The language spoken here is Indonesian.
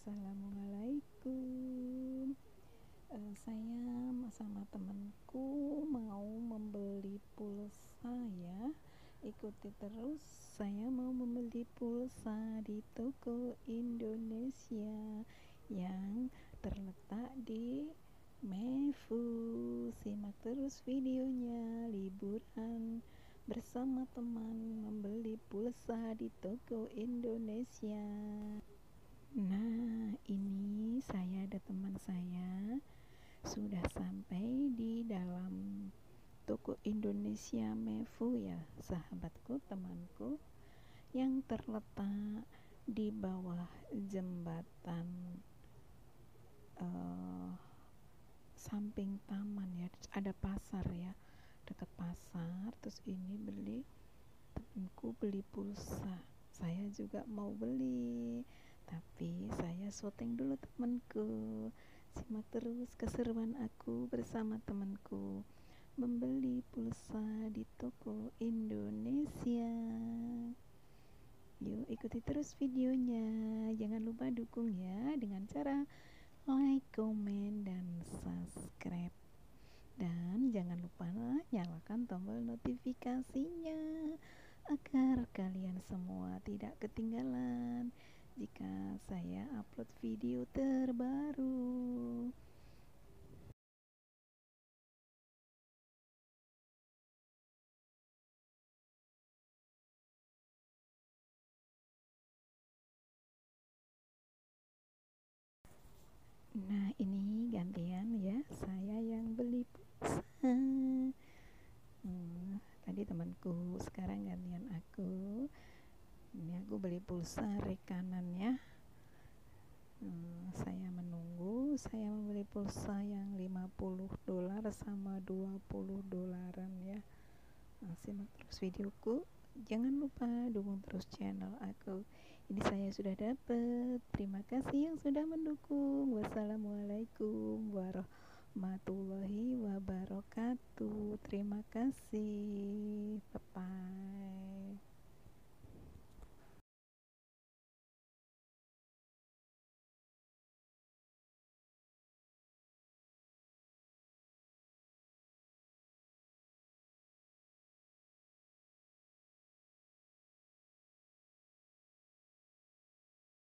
Assalamualaikum. Saya sama temanku mau membeli pulsa ya. Ikuti terus. Saya mau membeli pulsa di toko Indonesia yang terletak di Mefu. Simak terus videonya. Liburan bersama teman membeli pulsa di toko Indonesia. Nah, ini saya ada teman saya sudah sampai di dalam toko Indonesia Mefu ya, sahabatku, temanku, yang terletak di bawah jembatan samping taman ya, ada pasar ya, dekat pasar. Terus ini temanku beli pulsa, saya juga mau beli, tapi saya syuting dulu temanku. Simak terus keseruan aku bersama temanku membeli pulsa di toko Indonesia. Yuk ikuti terus videonya. Jangan lupa dukung ya dengan cara like, komen, dan subscribe. Dan jangan lupa nyalakan tombol notifikasinya agar kalian semua tidak ketinggalan jika saya upload video terbaru. Nah, ini gantian ya, saya yang beli pulsa. Tadi temanku, sekarang gantian aku. Ini aku beli pulsa rekanan ya. Saya menunggu. Saya membeli pulsa yang $50 sama $20 ya. Simak terus videoku. Jangan lupa dukung terus channel aku. Ini saya sudah dapat. Terima kasih yang sudah mendukung. Wassalamualaikum warahmatullahi wabarakatuh. Terima kasih. Bye bye.